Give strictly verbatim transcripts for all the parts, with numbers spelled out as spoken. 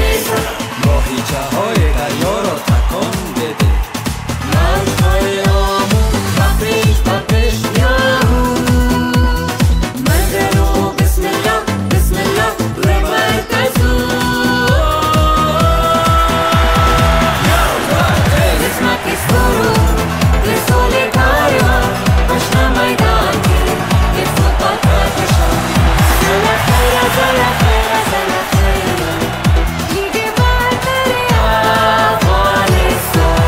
ماهیچه های دریا را تکان بده. موج‌های آمون بپیچ بپیچ یاهو. منگلو بسم الله بسم الله ربرکزو. قسمت استورو de solitario اشنا میدان که یه فوتبال کشم. زلا خیره زلا خیره زلا خیره لیگ برتر افغانستان.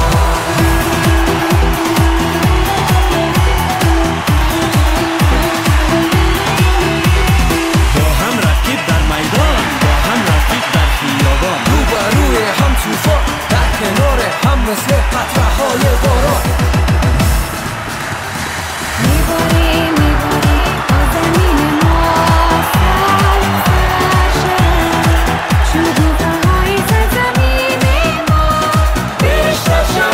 با هم رقیب در میدان، با هم رفیق در خیابان، رو به روی هم طوفان، در کنار هم مثل قطره های باران. میباری میباری با زمین ما سرزشه. شکوفه های سرزمین ما بیشتشه.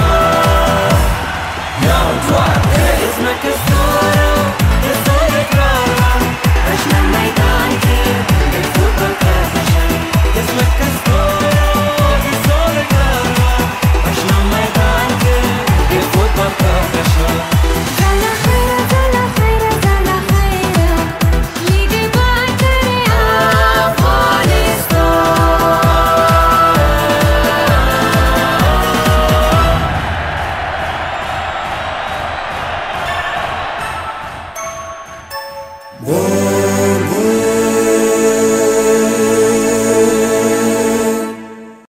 یا دوار اسمك الصورة الصورة إكرارها. عشنا الميدان كير الفوتبول كافشة. اسمك الصورة الصورة كارها. عشنا الميدان كير الفوتبول كافشة. زلا خيرة زلا خيرة زلا خيرة ليج برتر أفغانستان. Whoa.